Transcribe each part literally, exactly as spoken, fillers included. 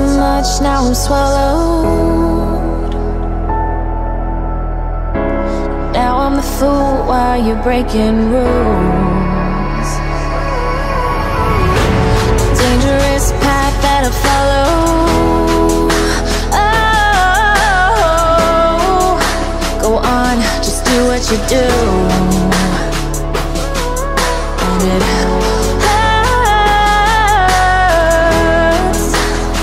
much, now I'm swallowed. Now I'm the fool while you're breaking rules. Dangerous path that I follow. Oh, go on, just do what you do. And it hurts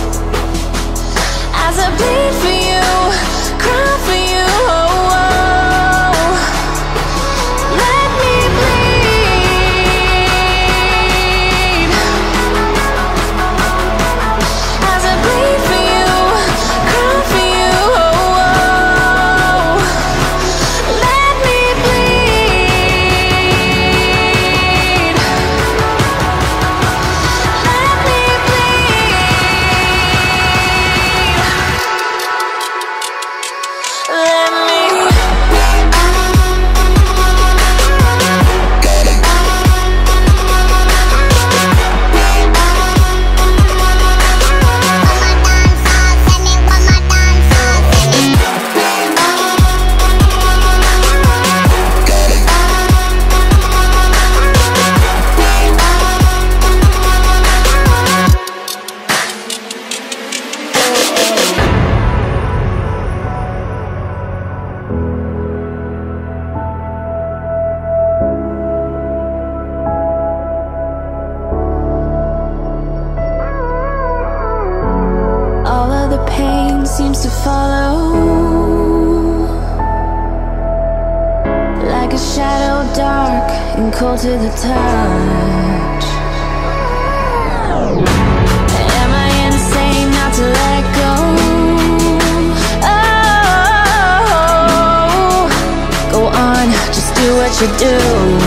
as I bleed for you, cry for you. Oh, oh. Let me bleed as I bleed for you, cry for you. Oh, oh. Let me bleed. Let me bleed. Let me. All of the pain seems to follow, like a shadow dark and cold to the touch. Am I insane not to let go? Oh, go on, just do what you do.